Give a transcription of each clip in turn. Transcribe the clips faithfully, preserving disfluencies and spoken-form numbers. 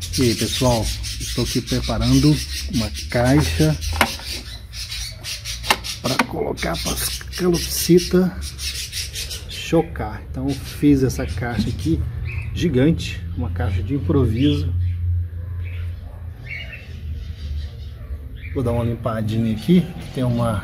E aí pessoal, estou aqui preparando uma caixa para colocar para as calopsitas chocar. Então eu fiz essa caixa aqui gigante, uma caixa de improviso. Vou dar uma limpadinha aqui, tem uma...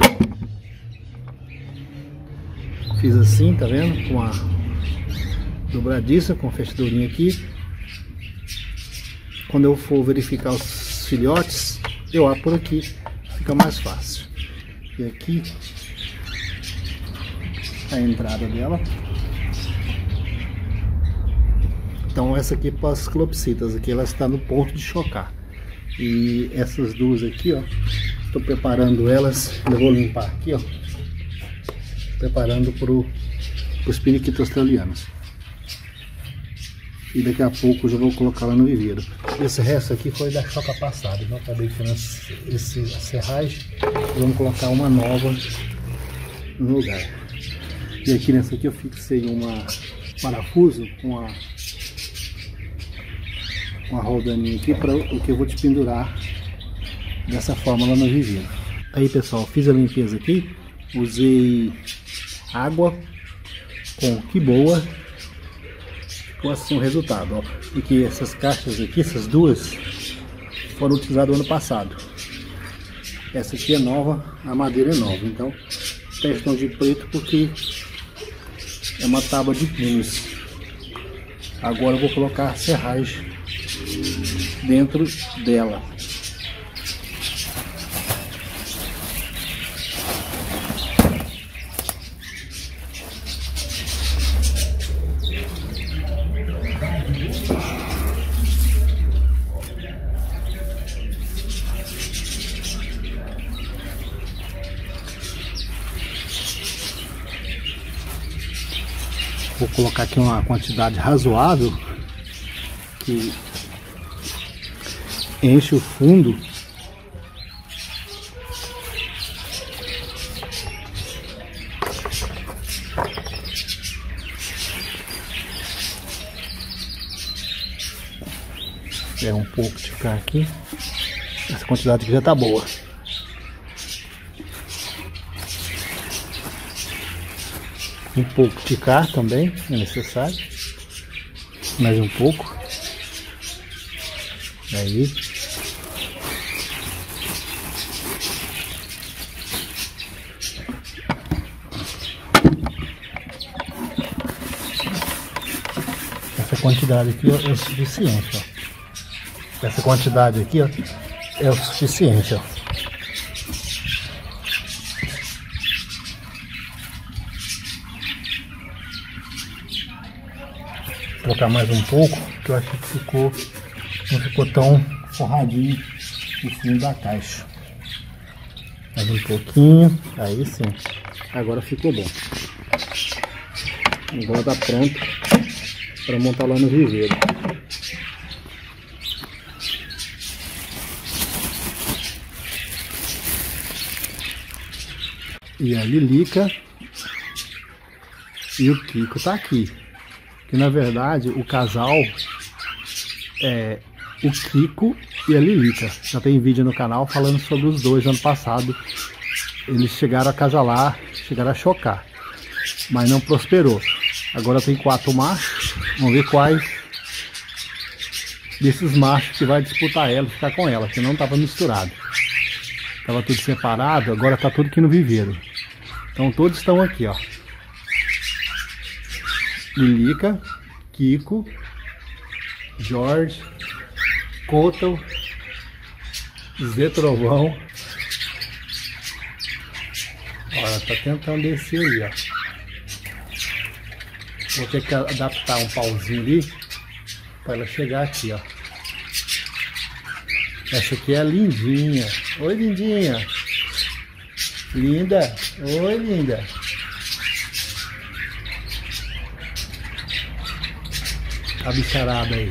Fiz assim, tá vendo? Com a dobradiça, com a fechadurinha aqui. Quando eu for verificar os filhotes, eu abro por aqui, fica mais fácil. E aqui a entrada dela. Então essa aqui para as calopsitas, aqui ela está no ponto de chocar. E essas duas aqui, ó, estou preparando elas, eu vou limpar aqui, ó, preparando para os periquitos australianos. E daqui a pouco eu já vou colocar lá no viveiro. Esse resto aqui foi da choca passada, então acabei tirando esse serragem e vamos colocar uma nova no lugar. E aqui nessa aqui eu fixei uma parafuso com a uma roldaninha aqui para o que eu vou te pendurar dessa forma lá no viveiro. Aí pessoal, fiz a limpeza aqui, usei água com que boa. Ficou assim o resultado, ó. Porque essas caixas aqui, essas duas, foram utilizadas no ano passado. Essa aqui é nova, a madeira é nova. Então, testam de preto porque é uma tábua de pinos. Agora eu vou colocar a serragem dentro dela. Vou colocar aqui uma quantidade razoável que enche o fundo. Pega um pouco de cá aqui. Essa quantidade aqui já tá boa. Um pouco de cá também é necessário. Mais um pouco. Aí. Essa quantidade aqui é o suficiente, ó. Essa quantidade aqui, ó, é o suficiente, ó. Vou colocar mais um pouco, que eu acho que ficou, não ficou tão forradinho o fundo da caixa. Mais um pouquinho, aí sim. Agora ficou bom. Agora tá pronto para montar lá no viveiro. E a Lilica e o Kiko tá aqui. Que na verdade o casal é o Kiko e a Lilica. Já tem vídeo no canal falando sobre os dois. Ano passado eles chegaram a casalar, chegaram a chocar, mas não prosperou. Agora tem quatro machos. Vamos ver quais desses machos que vai disputar ela, ficar com ela, que não estava misturado. Tava tudo separado, agora tá tudo aqui no viveiro. Então todos estão aqui, ó. Lilica, Kiko, Jorge, Coto, Zé Trovão. Olha, tá tentando descer ali, ó. Vou ter que adaptar um pauzinho ali para ela chegar aqui, ó. Essa aqui é a lindinha. Oi, lindinha. Linda. Oi, linda. A bicharada aí.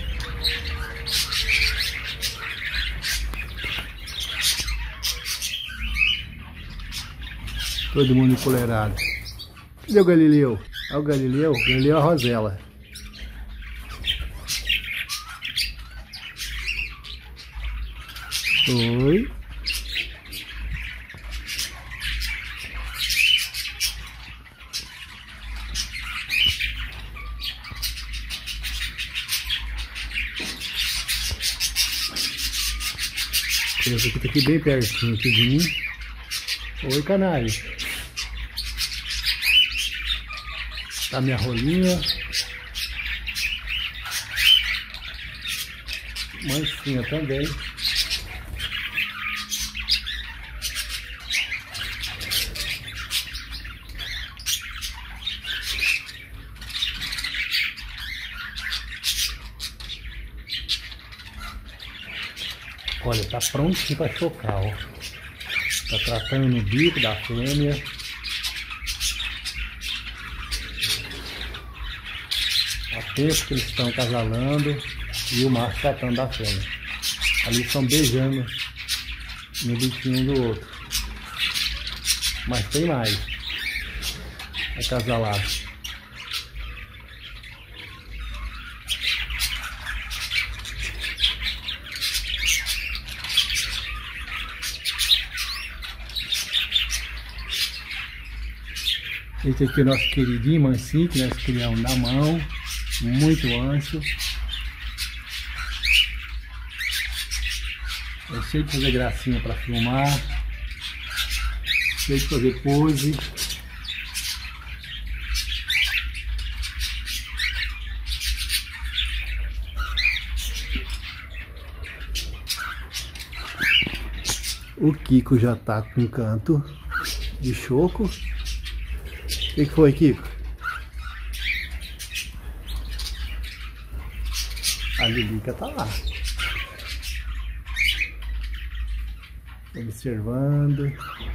Todo mundo empoleirado. Cadê o Galileu? É o Galileu? Galileu é a Rosela. Oi. Esse aqui tá aqui bem pertinho aqui de mim. Oi, canário. Tá minha rolinha. Mansinha também. Olha, tá prontinho para chocar, ó. Tá tratando no bico da fêmea. Há tempo que eles estão acasalando e o macho tratando da fêmea. Ali estão beijando no biquinho do outro. Mas tem mais acasalado. Esse aqui é o nosso queridinho mansinho, que nós criamos na mão, muito manso. É cheio de fazer gracinha para filmar, cheio de fazer pose. O Kiko já tá com canto de choco. O que, que foi, Kiko? A Lilica tá lá. Observando.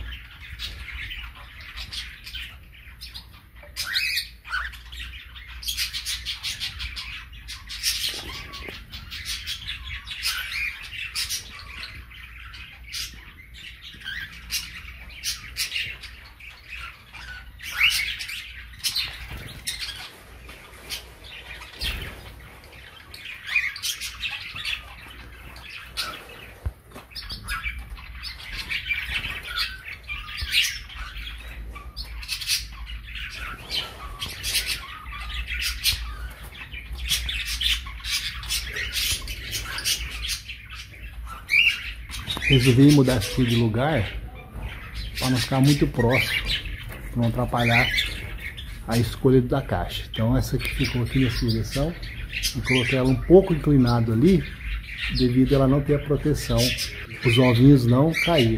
Resolvi mudar aqui de lugar para não ficar muito próximo, para não atrapalhar a escolha da caixa. Então essa aqui ficou aqui nessa direção e coloquei ela um pouco inclinado ali, devido a ela não ter a proteção, os ovinhos não cair,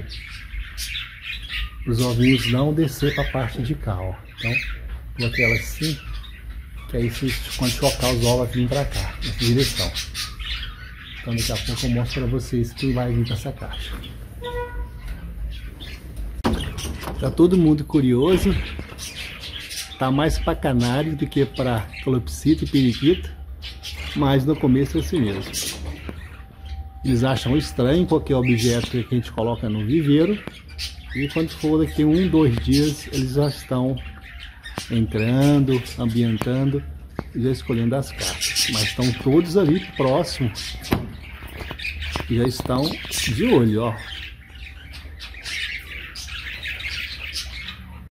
os ovinhos não descer para a parte de cá, ó. Então coloquei ela assim, que aí se, quando chocar os ovos vai vir para cá, nessa direção. Então daqui a pouco eu mostro para vocês quem vai vir com essa caixa. Tá todo mundo curioso. Tá mais para canário do que para calopsita e periquito. Mas no começo é assim mesmo. Eles acham estranho qualquer objeto que a gente coloca no viveiro. E quando for daqui um, dois dias, eles já estão entrando, ambientando e já escolhendo as caixas. Mas estão todos ali próximos. Já estão de olho, ó.